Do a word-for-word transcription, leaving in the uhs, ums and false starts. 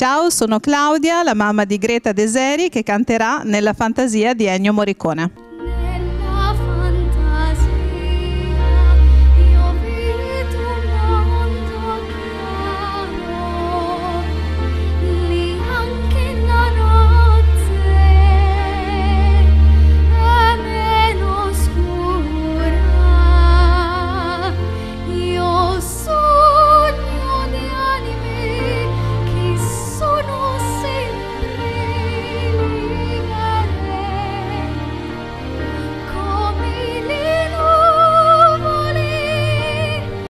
Ciao, sono Claudia, la mamma di Greta Deseri che canterà Nella fantasia di Ennio Morricone.